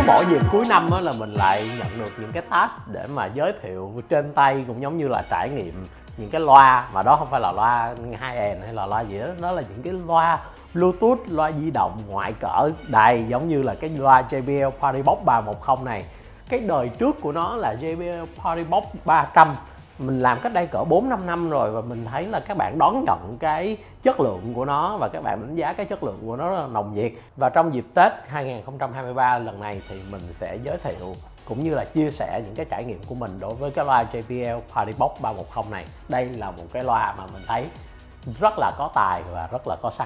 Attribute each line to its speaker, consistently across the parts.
Speaker 1: mỗi dịp cuối năm á, là mình lại nhận được những cái task để mà giới thiệu trên tay, cũng giống như là trải nghiệm những cái loa, mà đó không phải là loa high-end hay là loa gì đó, đó là những cái loa Bluetooth, loa di động ngoại cỡ đầy, giống như là cái loa JBL Party Box 310 này. Cái đời trước của nó là JBL Party Box 300, mình làm cách đây cỡ 4-5 năm rồi, và mình thấy là các bạn đón nhận cái chất lượng của nó và các bạn đánh giá cái chất lượng của nó rất là nồng nhiệt. Và trong dịp Tết 2023 lần này thì mình sẽ giới thiệu cũng như là chia sẻ những cái trải nghiệm của mình đối với cái loa JBL Party Box 310 này. Đây là một cái loa mà mình thấy rất là có tài và rất là có sắc.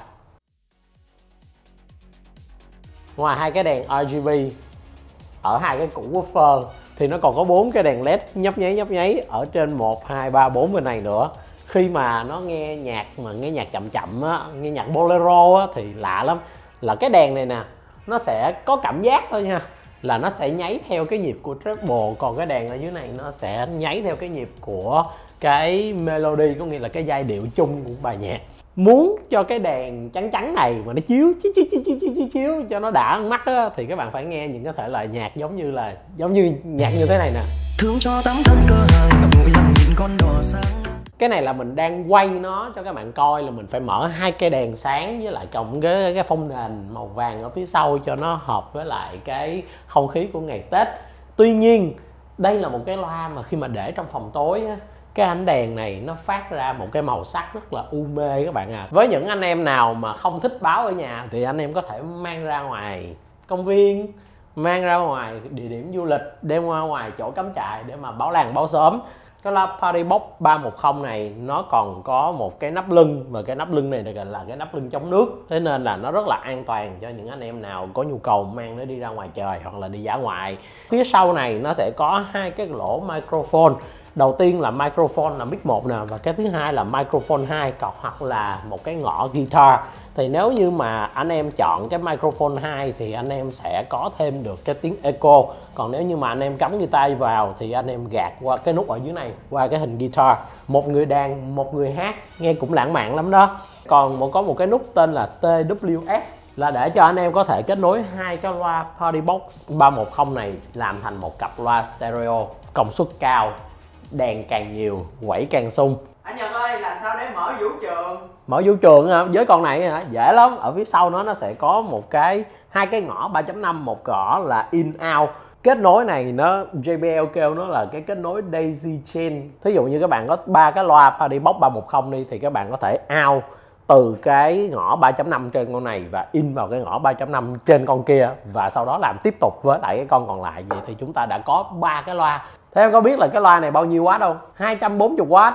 Speaker 1: Ngoài hai cái đèn RGB ở hai cái củ woofer thì nó còn có 4 cái đèn led nhấp nháy ở trên 1, 2, 3, 4 bên này nữa. Khi mà nó nghe nhạc chậm chậm á, nghe nhạc bolero á, thì lạ lắm, là cái đèn này nè nó sẽ có cảm giác thôi nha, là nó sẽ nháy theo cái nhịp của treble, còn cái đèn ở dưới này nó sẽ nháy theo cái nhịp của cái melody, có nghĩa là cái giai điệu chung của bài nhạc. Muốn cho cái đèn trắng này mà nó chiếu cho nó đã mắt á, thì các bạn phải nghe những cái thể loại nhạc giống như nhạc như thế này nè. Thương cho tấm thân cơ hàng ngậm ngùi lòng nhìn con đỏ sáng. Cái này là mình đang quay nó cho các bạn coi, là mình phải mở hai cây đèn sáng với lại cộng cái phông nền màu vàng ở phía sau cho nó hợp với lại cái không khí của ngày Tết. Tuy nhiên đây là một cái loa mà khi mà để trong phòng tối á, cái ánh đèn này nó phát ra một cái màu sắc rất là u mê các bạn à. Với những anh em nào mà không thích báo ở nhà thì anh em có thể mang ra ngoài công viên, mang ra ngoài địa điểm du lịch, đem ra ngoài chỗ cắm trại để mà báo làng báo xóm. Cái loa Party Box 310 này nó còn có một cái nắp lưng, và cái nắp lưng này được gọi là cái nắp lưng chống nước, thế nên là nó rất là an toàn cho những anh em nào có nhu cầu mang nó đi ra ngoài trời hoặc là đi dã ngoại. Phía sau này nó sẽ có hai cái lỗ microphone. Đầu tiên là microphone là mic 1 nè, và cái thứ hai là microphone 2 hoặc là một cái ngõ guitar. Thì nếu như mà anh em chọn cái microphone 2 thì anh em sẽ có thêm được cái tiếng echo. Còn nếu như mà anh em cắm guitar vào thì anh em gạt qua cái nút ở dưới này, qua cái hình guitar. Một người đàn, một người hát, nghe cũng lãng mạn lắm đó. Còn có một cái nút tên là TWS, là để cho anh em có thể kết nối hai cái loa Party Box 310 này làm thành một cặp loa stereo công suất cao, đèn càng nhiều, quẩy càng sung.
Speaker 2: Anh Nhật ơi, làm sao để mở vũ trường?
Speaker 1: Mở vũ trường hả? Với con này hả? Dễ lắm. Ở phía sau nó sẽ có hai cái ngõ 3.5, một ngõ là in out. Kết nối này nó JBL kêu nó là cái kết nối daisy chain. Thí dụ như các bạn có 3 cái loa Party Box 310 đi thì các bạn có thể out từ cái ngõ 3.5 trên con này và in vào cái ngõ 3.5 trên con kia, và sau đó làm tiếp tục với lại cái con còn lại. Vậy thì chúng ta đã có 3 cái loa. Thế em có biết là cái loa này bao nhiêu watt không? 240W.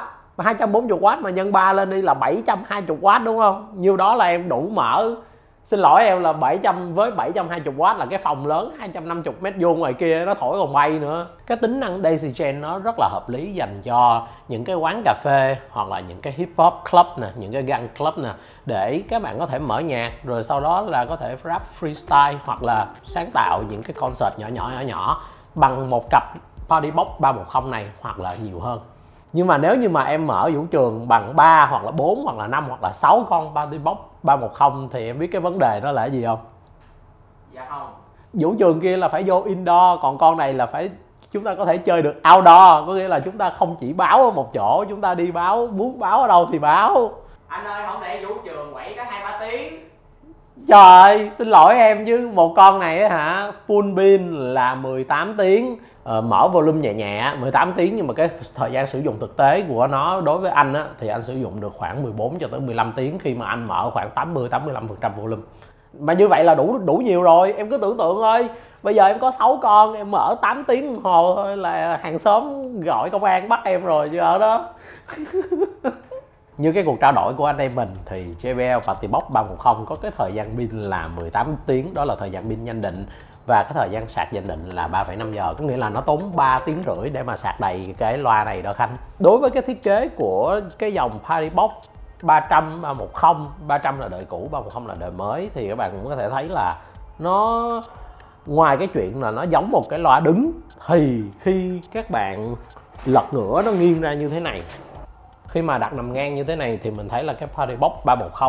Speaker 1: 240W mà nhân 3 lên đi là 720W đúng không? Nhiêu đó là em đủ mở. Xin lỗi em, là 700 với 720W là cái phòng lớn 250 m2 ngoài kia nó thổi còn bay nữa. Cái tính năng daisy chain nó rất là hợp lý dành cho những cái quán cà phê hoặc là những cái hip hop club nè, những cái gun club nè, để các bạn có thể mở nhạc rồi sau đó là có thể rap freestyle hoặc là sáng tạo những cái concert nhỏ bằng một cặp Party Box 310 này hoặc là nhiều hơn. Nhưng mà nếu như mà em mở vũ trường bằng 3 hoặc là 4 hoặc là 5 hoặc là 6 con Party Box 310 thì em biết cái vấn đề đó là cái gì không?
Speaker 2: Dạ không.
Speaker 1: Vũ trường kia là phải vô indoor, còn con này là chúng ta có thể chơi được outdoor, có nghĩa là chúng ta không chỉ báo ở một chỗ, chúng ta đi báo, muốn báo ở đâu thì báo.
Speaker 2: Anh ơi, không để vũ trường quẩy có 2-3 tiếng.
Speaker 1: Trời, xin lỗi em chứ một con này hả, full pin là 18 tiếng, mở volume nhẹ nhẹ 18 tiếng, nhưng mà cái thời gian sử dụng thực tế của nó đối với anh á, thì anh sử dụng được khoảng 14 cho tới 15 tiếng khi mà anh mở khoảng 80-85% volume. Mà như vậy là đủ nhiều rồi, em cứ tưởng tượng thôi. Bây giờ em có 6 con, em mở 8 tiếng đồng hồ thôi là hàng xóm gọi công an bắt em rồi chứ ở đó. Như cái cuộc trao đổi của anh em mình thì JBL Party Box 310 có cái thời gian pin là 18 tiếng, đó là thời gian pin nhanh định, và cái thời gian sạc nhận định là 3,5 giờ, có nghĩa là nó tốn 3,5 tiếng để mà sạc đầy cái loa này đó Khanh. Đối với cái thiết kế của cái dòng Party Box 300, 310, 300 là đời cũ, 310 là đời mới, thì các bạn cũng có thể thấy là nó, ngoài cái chuyện là nó giống một cái loa đứng, thì khi các bạn lật ngửa nó nghiêng ra như thế này, khi mà đặt nằm ngang như thế này thì mình thấy là cái Party Box 310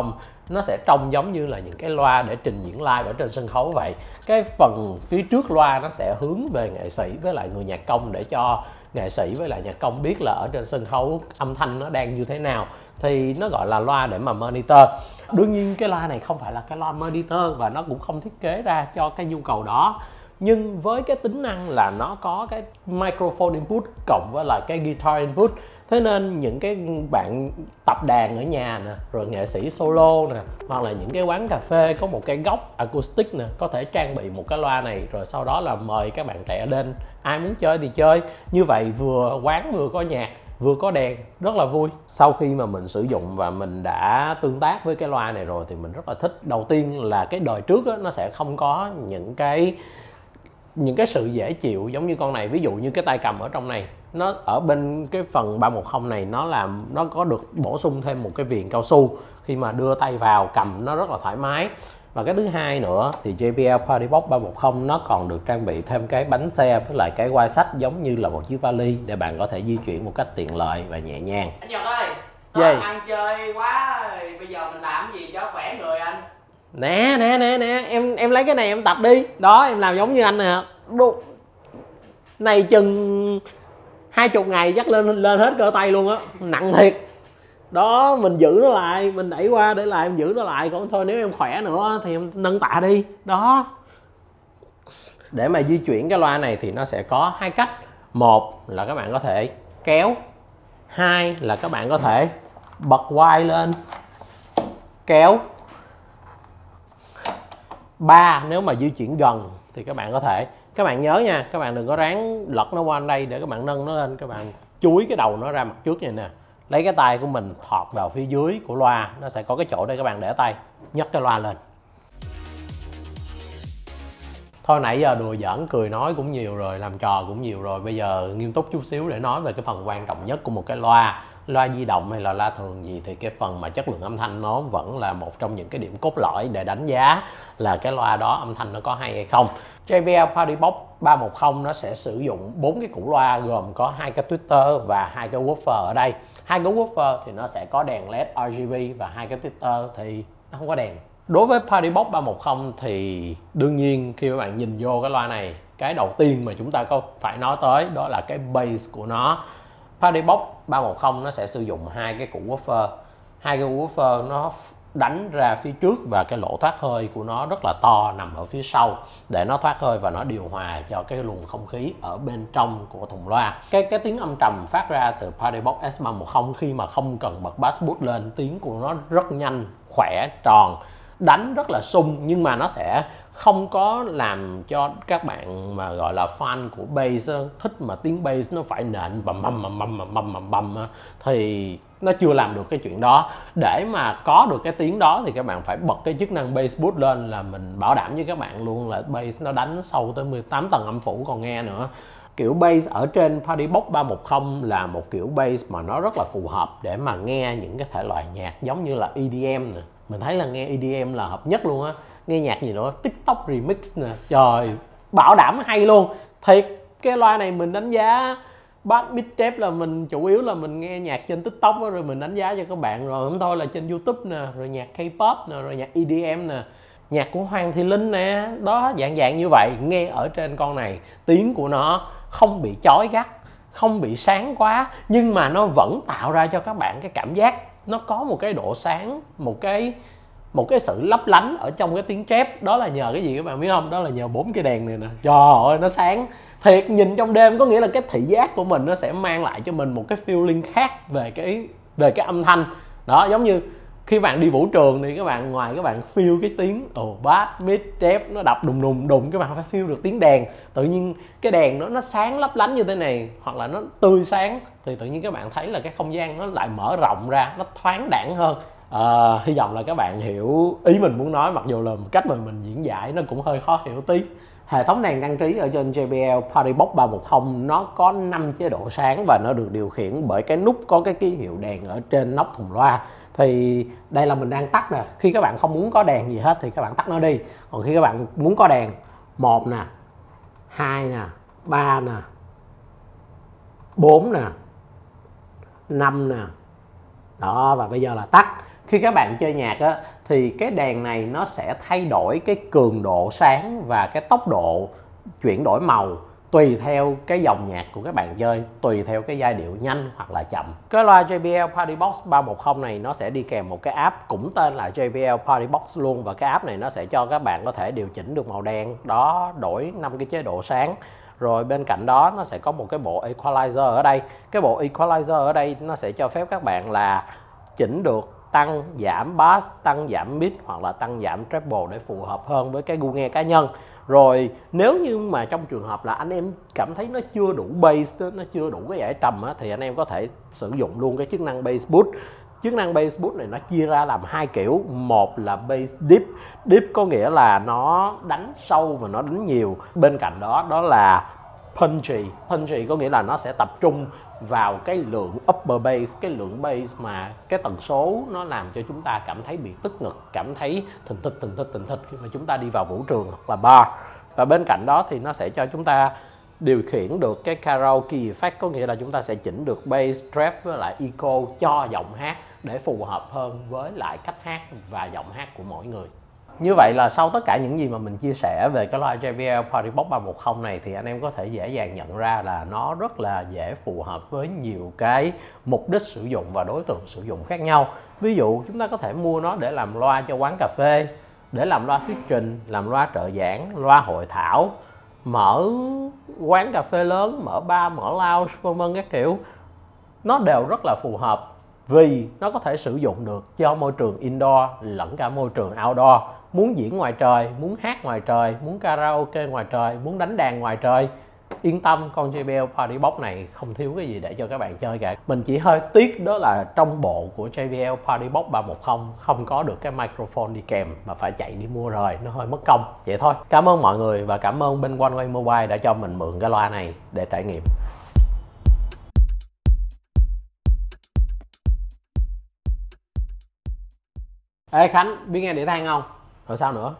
Speaker 1: nó sẽ trông giống như là những cái loa để trình diễn live ở trên sân khấu vậy. Cái phần phía trước loa nó sẽ hướng về nghệ sĩ với lại người nhạc công, để cho nghệ sĩ với lại nhạc công biết là ở trên sân khấu âm thanh nó đang như thế nào, thì nó gọi là loa để mà monitor. Đương nhiên cái loa này không phải là cái loa monitor và nó cũng không thiết kế ra cho cái nhu cầu đó, nhưng với cái tính năng là nó có cái microphone input cộng với lại cái guitar input, thế nên những cái bạn tập đàn ở nhà nè, rồi nghệ sĩ solo nè, hoặc là những cái quán cà phê có một cái góc acoustic nè, có thể trang bị một cái loa này, rồi sau đó là mời các bạn trẻ đến, ai muốn chơi thì chơi. Như vậy vừa quán vừa có nhạc vừa có đèn, rất là vui. Sau khi mà mình sử dụng và mình đã tương tác với cái loa này rồi thì mình rất là thích. Đầu tiên là cái đời trước á, nó sẽ không có những cái sự dễ chịu giống như con này. Ví dụ như cái tay cầm ở trong này, nó ở bên cái phần 310 này nó có được bổ sung thêm một cái viền cao su, khi mà đưa tay vào cầm nó rất là thoải mái. Và cái thứ hai nữa thì JBL Partybox 310 nó còn được trang bị thêm cái bánh xe với lại cái quai xách giống như là một chiếc vali, để bạn có thể di chuyển một cách tiện lợi và nhẹ nhàng.
Speaker 2: Anh Nhật ơi,
Speaker 1: Gì?
Speaker 2: ăn chơi quá rồi, bây giờ mình làm gì cho khỏe người anh?
Speaker 1: Nè, em lấy cái này em tập đi. Đó, em làm giống như anh nè. Này chừng 20 ngày chắc lên hết cơ tay luôn á, nặng thiệt. Đó, mình giữ nó lại, mình đẩy qua để lại, em giữ nó lại. Còn thôi nếu em khỏe nữa thì em nâng tạ đi. Đó. Để mà di chuyển cái loa này thì nó sẽ có hai cách. Một là các bạn có thể kéo, hai là các bạn có thể bật quai lên, kéo. Ba, nếu mà di chuyển gần thì các bạn có thể, các bạn nhớ nha, các bạn đừng có ráng lật nó qua đây để các bạn nâng nó lên. Các bạn chúi cái đầu nó ra mặt trước này nè, lấy cái tay của mình thọt vào phía dưới của loa, nó sẽ có cái chỗ để các bạn để tay, nhấc cái loa lên. Thôi nãy giờ đùa giỡn cười nói cũng nhiều rồi, làm trò cũng nhiều rồi, bây giờ nghiêm túc chút xíu để nói về cái phần quan trọng nhất của một cái loa di động hay là loa thường gì. Thì cái phần mà chất lượng âm thanh nó vẫn là một trong những cái điểm cốt lõi để đánh giá là cái loa đó âm thanh nó có hay hay không. JBL Partybox 310 nó sẽ sử dụng 4 cái củ loa, gồm có 2 cái tweeter và 2 cái woofer ở đây. 2 cái woofer thì nó sẽ có đèn LED RGB và 2 cái tweeter thì nó không có đèn. Đối với Partybox 310 thì đương nhiên khi các bạn nhìn vô cái loa này, cái đầu tiên mà chúng ta có phải nói tới đó là cái bass của nó. Partybox 310 nó sẽ sử dụng 2 cái củ woofer. 2 cái woofer nó đánh ra phía trước và cái lỗ thoát hơi của nó rất là to nằm ở phía sau để nó thoát hơi và nó điều hòa cho cái luồng không khí ở bên trong của thùng loa. Cái tiếng âm trầm phát ra từ Partybox S310 khi mà không cần bật bass boost lên, tiếng của nó rất nhanh, khỏe, tròn, đánh rất là sung, nhưng mà nó sẽ không có làm cho các bạn mà gọi là fan của bass thích mà tiếng bass nó phải nện bầm thì nó chưa làm được cái chuyện đó. Để mà có được cái tiếng đó thì các bạn phải bật cái chức năng bass boost lên, là mình bảo đảm với các bạn luôn là bass nó đánh sâu tới 18 tầng âm phủ còn nghe nữa. Kiểu bass ở trên Partybox 310 là một kiểu bass mà nó rất là phù hợp để mà nghe những cái thể loại nhạc giống như là EDM nè. Mình thấy là nghe EDM là hợp nhất luôn á. Nghe nhạc gì nữa, TikTok remix nè, trời, bảo đảm hay luôn. Thiệt, cái loa này mình đánh giá bass mid tape là mình chủ yếu là mình nghe nhạc trên TikTok đó, rồi mình đánh giá cho các bạn, rồi không thôi là trên YouTube nè, rồi nhạc K-pop nè, rồi nhạc EDM nè, nhạc của Hoàng Thị Linh nè, đó dạng như vậy. Nghe ở trên con này tiếng của nó không bị chói gắt, không bị sáng quá, nhưng mà nó vẫn tạo ra cho các bạn cái cảm giác nó có một cái độ sáng, một cái sự lấp lánh ở trong cái tiếng trép. Đó là nhờ cái gì các bạn biết không? Đó là nhờ 4 cái đèn này nè. Trời ơi, nó sáng thiệt, nhìn trong đêm, có nghĩa là cái thị giác của mình nó sẽ mang lại cho mình một cái feeling khác về cái âm thanh. Đó, giống như khi bạn đi vũ trường thì các bạn ngoài các bạn feel cái tiếng bass, mid, trép nó đập đùng đùng, các bạn phải feel được tiếng đèn. Tự nhiên cái đèn nó sáng lấp lánh như thế này, hoặc là nó tươi sáng, thì tự nhiên các bạn thấy là cái không gian nó lại mở rộng ra, nó thoáng đãng hơn. Hy vọng là các bạn hiểu ý mình muốn nói, mặc dù là cách mà mình diễn giải nó cũng hơi khó hiểu tí. Hệ thống đèn trang trí ở trên JBL Partybox 310 nó có 5 chế độ sáng và nó được điều khiển bởi cái nút có cái ký hiệu đèn ở trên nóc thùng loa. Thì đây là mình đang tắt nè. Khi các bạn không muốn có đèn gì hết thì các bạn tắt nó đi. Còn khi các bạn muốn có đèn 1 nè, 2 nè, 3 nè, 4 nè, 5 nè. Đó, và bây giờ là tắt. Khi các bạn chơi nhạc á, thì cái đèn này nó sẽ thay đổi cái cường độ sáng và cái tốc độ chuyển đổi màu tùy theo cái dòng nhạc của các bạn chơi, tùy theo cái giai điệu nhanh hoặc là chậm. Cái loa JBL Party Box 310 này nó sẽ đi kèm một cái app cũng tên là JBL Party Box luôn, và cái app này nó sẽ cho các bạn có thể điều chỉnh được màu đen đó, đổi 5 cái chế độ sáng. Rồi bên cạnh đó nó sẽ có một cái bộ equalizer ở đây. Cái bộ equalizer ở đây nó sẽ cho phép các bạn là chỉnh được tăng giảm bass, tăng giảm mid hoặc là tăng giảm treble để phù hợp hơn với cái gu nghe cá nhân. Rồi nếu như mà trong trường hợp là anh em cảm thấy nó chưa đủ bass, nó chưa đủ cái dải trầm á, thì anh em có thể sử dụng luôn cái chức năng bass boost. Chức năng bass boost này nó chia ra làm hai kiểu. Một là bass deep. Deep có nghĩa là nó đánh sâu và nó đánh nhiều. Bên cạnh đó đó là punchy. Punchy có nghĩa là nó sẽ tập trung vào cái lượng upper bass, cái lượng bass mà cái tần số nó làm cho chúng ta cảm thấy bị tức ngực, cảm thấy thình thịch khi mà chúng ta đi vào vũ trường hoặc là bar. Và bên cạnh đó thì nó sẽ cho chúng ta điều khiển được cái karaoke effect, có nghĩa là chúng ta sẽ chỉnh được bass, trap với lại echo cho giọng hát để phù hợp hơn với lại cách hát và giọng hát của mỗi người. Như vậy là sau tất cả những gì mà mình chia sẻ về cái loa JBL Party Box 310 này thì anh em có thể dễ dàng nhận ra là nó rất là dễ phù hợp với nhiều cái mục đích sử dụng và đối tượng sử dụng khác nhau. Ví dụ chúng ta có thể mua nó để làm loa cho quán cà phê, để làm loa thuyết trình, làm loa trợ giảng, loa hội thảo, mở quán cà phê lớn, mở bar, mở lounge vân vân các kiểu. Nó đều rất là phù hợp vì nó có thể sử dụng được cho môi trường indoor lẫn cả môi trường outdoor. Muốn diễn ngoài trời, muốn hát ngoài trời, muốn karaoke ngoài trời, muốn đánh đàn ngoài trời, yên tâm, con JBL Party Box này không thiếu cái gì để cho các bạn chơi cả. Mình chỉ hơi tiếc đó là trong bộ của JBL Party Box 310 không có được cái microphone đi kèm mà phải chạy đi mua rồi, nó hơi mất công. Vậy thôi. Cảm ơn mọi người và cảm ơn bên OneWay Mobile đã cho mình mượn cái loa này để trải nghiệm. Ê Khánh, biết nghe đĩa than không? Rồi sao nữa?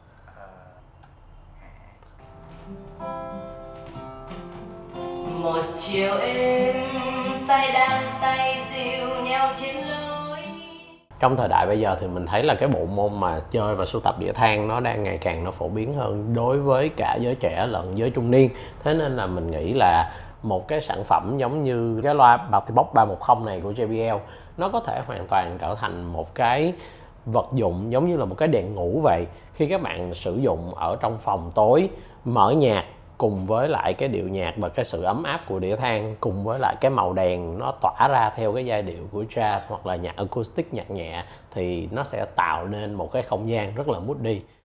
Speaker 3: Một chiều êm, tay đàn tay dìu nhau trên lối.
Speaker 1: Trong thời đại bây giờ thì mình thấy là cái bộ môn mà chơi và sưu tập đĩa than nó đang ngày càng phổ biến hơn đối với cả giới trẻ lẫn giới trung niên. Thế nên là mình nghĩ là một cái sản phẩm giống như cái loa Party Box 310 này của JBL nó có thể hoàn toàn trở thành một cái vật dụng giống như là một cái đèn ngủ vậy. Khi các bạn sử dụng ở trong phòng tối, mở nhạc cùng với lại cái điệu nhạc và cái sự ấm áp của đĩa than cùng với lại cái màu đèn nó tỏa ra theo cái giai điệu của jazz hoặc là nhạc acoustic, nhạc nhẹ, thì nó sẽ tạo nên một cái không gian rất là moody.